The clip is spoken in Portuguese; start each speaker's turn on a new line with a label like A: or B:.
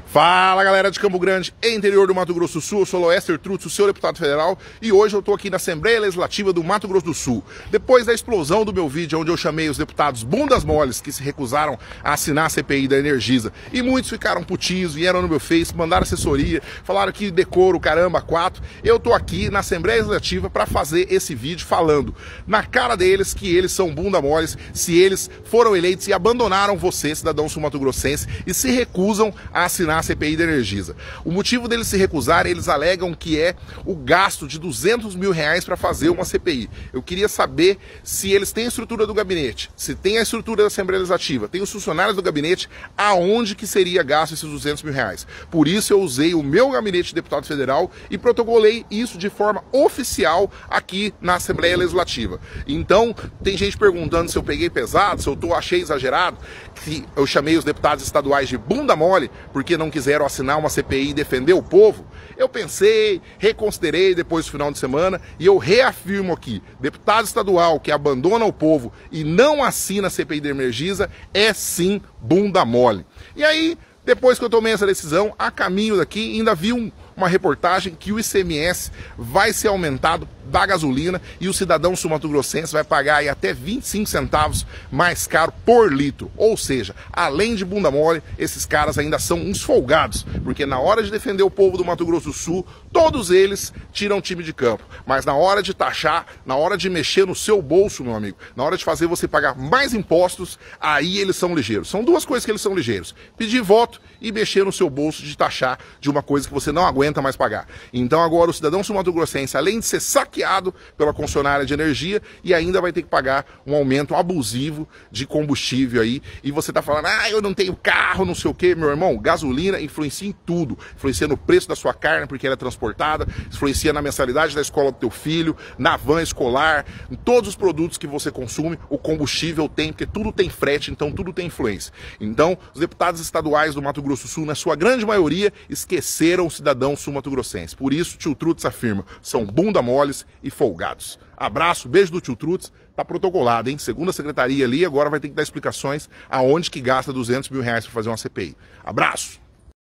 A: Fala galera de Campo Grande, interior do Mato Grosso do Sul, eu sou Loester Trutz, o seu deputado federal, e hoje eu estou aqui na Assembleia Legislativa do Mato Grosso do Sul. Depois da explosão do meu vídeo, onde eu chamei os deputados bundas moles que se recusaram a assinar a CPI da Energisa, e muitos ficaram putinhos, vieram no meu Face, mandaram assessoria, falaram que decoro, caramba, 4, eu estou aqui na Assembleia Legislativa para fazer esse vídeo falando na cara deles que eles são bunda moles, se eles foram eleitos e abandonaram você, cidadão sul-mato-grossense, e se recusam a assinar a CPI da Energisa. O motivo deles se recusarem, eles alegam que é o gasto de R$200 mil para fazer uma CPI. Eu queria saber se eles têm a estrutura do gabinete, se tem a estrutura da Assembleia Legislativa, tem os funcionários do gabinete, aonde que seria gasto esses R$200 mil. Por isso eu usei o meu gabinete de deputado federal e protocolei isso de forma oficial aqui na Assembleia Legislativa. Então, tem gente perguntando se eu peguei pesado, se eu achei exagerado, que eu chamei os deputados estaduais de bunda mole, porque não quiseram assinar uma CPI e defender o povo. Eu pensei, reconsiderei depois do final de semana e eu reafirmo aqui, deputado estadual que abandona o povo e não assina a CPI da Energisa é sim bunda mole. E aí, depois que eu tomei essa decisão, a caminho daqui ainda vi uma reportagem que o ICMS vai ser aumentado da gasolina e o cidadão sul-mato-grossense vai pagar aí até 25 centavos mais caro por litro. Ou seja, além de bunda mole, esses caras ainda são uns folgados, porque na hora de defender o povo do Mato Grosso do Sul, todos eles tiram time de campo. Mas na hora de taxar, na hora de mexer no seu bolso, meu amigo, na hora de fazer você pagar mais impostos, aí eles são ligeiros. São duas coisas que eles são ligeiros: pedir voto e mexer no seu bolso de taxar de uma coisa que você não aguenta mais pagar. Então agora o cidadão sul-mato-grossense, além de ser saqueado pela concessionária de energia, e ainda vai ter que pagar um aumento abusivo de combustível aí, e você tá falando, eu não tenho carro, não sei o que, meu irmão. Gasolina influencia em tudo, influencia no preço da sua carne, porque ela é transportada, influencia na mensalidade da escola do teu filho, na van escolar, em todos os produtos que você consome, o combustível tem, porque tudo tem frete, então tudo tem influência. Então, os deputados estaduais do Mato Grosso do Sul, na sua grande maioria, esqueceram o cidadão sul-mato-grossense. Por isso, tio Trutz afirma, são bunda moles e folgados. Abraço, beijo do tio Trutz, tá protocolado, hein? Segundo a secretaria ali, agora vai ter que dar explicações aonde que gasta R$200 mil para fazer uma CPI. Abraço!